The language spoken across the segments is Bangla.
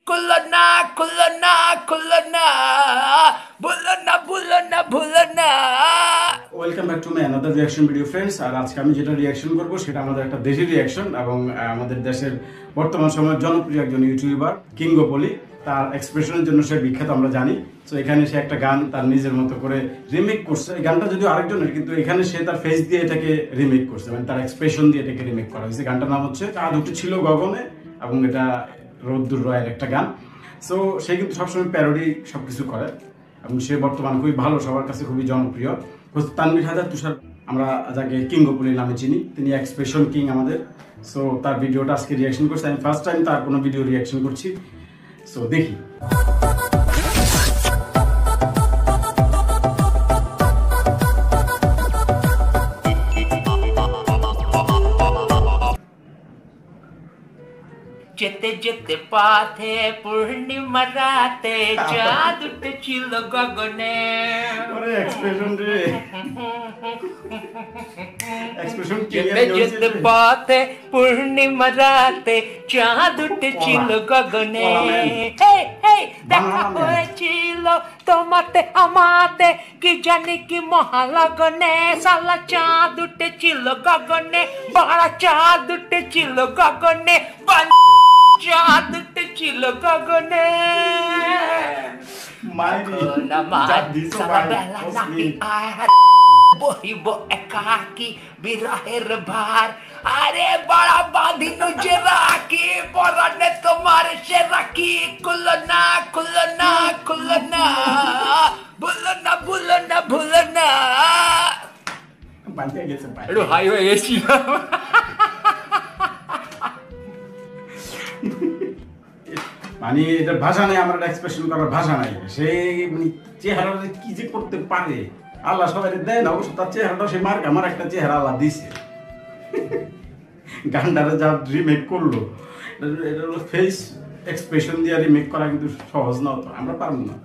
খুলো না খুলো না খুলো না, ভুলো না ভুলো না ভুলো না। Welcome back to my another reaction video friends. আর আজকে আমি যেটা রিঅ্যাকশন করব সেটা আমাদের একটা দেশি রিঅ্যাকশন এবং আমাদের দেশের বর্তমান সময়ের জনপ্রিয় একজন ইউটিউবার কিংগোপলি, তার এক্সপ্রেশনের জন্য সে বিখ্যাত আমরা জানি। তো এখানে সে একটা গান তার নিজের মতো করে রিমেক করছে। এই গানটা যদিও আরেকজনের, কিন্তু এখানে সে তার ফেস দিয়ে এটাকে রিমেক করছে, মানে তার এক্সপ্রেশন দিয়ে এটাকে রিমেক করা হয়েছে। গানটার নাম হচ্ছে চাঁদ উঠেছিল গগনে এবং এটা রোদ্দুর রয়ের একটা গান। সো সে কিন্তু সবসময় প্যারোডি সবকিছু করে এবং সে বর্তমানে খুবই ভালো, সবার কাছে খুবই জনপ্রিয়। তানভীর হায়দার তুষার, আমরা যাকে কিংগোপলি নামে চিনি, তিনি এক্সপ্রেশন কিং আমাদের। সো তার ভিডিওটা আজকে রিয়াকশন করছি, আমি ফার্স্ট টাইম তার কোনো ভিডিও রিয়াকশন করছি। সো দেখি। যেতে যেতে পথে পূর্ণিমা রাতে চাঁদ উঠেছিল গগনে। যেতে যেতে পথে পূর্ণিমা রাতে চাঁদ উঠেছিল গগনে। দেখা হয়েছিল তোমাতে আমাতে কি জানি কি মহালগনে। সালা চাঁদ উঠেছিল গগনে, বড় চাঁদ উঠেছিল গগনে, চাঁদ উঠেছিল গগনে। বহিব একাকি বিরহের ভার, আরে বড় বাঁধিনু যে রাখি পরানে তোমার সে রাখি। খুলো না খুলো না খুলো না, ভুলো না ভুলো না ভুলো না। একটু হাই হয়ে গেছিলাম। মানে এটার ভাষা নেই, আমার এক্সপ্রেশন করার ভাষা নাই। সেই মানে চেহারাটা কি যে করতে পারে আল্লাহ সবাই দেয় না, অবশ্য তার চেহারাটা সে মার্ক, আমার একটা চেহারা আল্লাহ দিছে। গানটারে যা রিমেক করলো, এটা হলো ফেস এক্সপ্রেশন দিয়ে রিমেক করা কিন্তু সহজ না, তো আমরা পারবো না।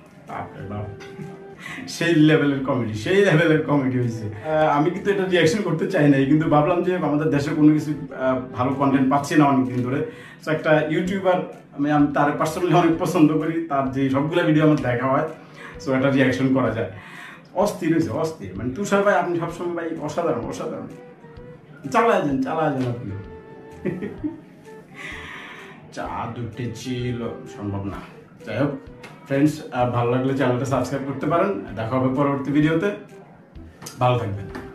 সেই লেভেলের কমেডি, সেই লেভেলের কমেডি হয়েছে। আমি কিন্তু এটা রিয়াকশন করতে চাই নাই, কিন্তু ভাবলাম যে আমাদের দেশে কোনো কিছু ভালো কন্টেন্ট পাচ্ছি না অনেকদিন ধরে। তো একটা ইউটিউবার, আমি তার পার্সোনালি অনেক পছন্দ করি, তার যে সবগুলো ভিডিও আমার দেখা হয়, সো একটা রিয়াকশন করা যায়। অস্থির হয়েছে, অস্থির। মানে তুষার ভাই, আপনি সবসময় ভাই অসাধারণ অসাধারণ। চালায় যান আপনি। চাঁদ উঠেছিল সম্ভব না। যাই হোক ফ্রেন্ডস, ভালো লাগলে চ্যানেলটা সাবস্ক্রাইব করতে পারেন। দেখা হবে পরবর্তী ভিডিওতে, ভালো থাকবেন।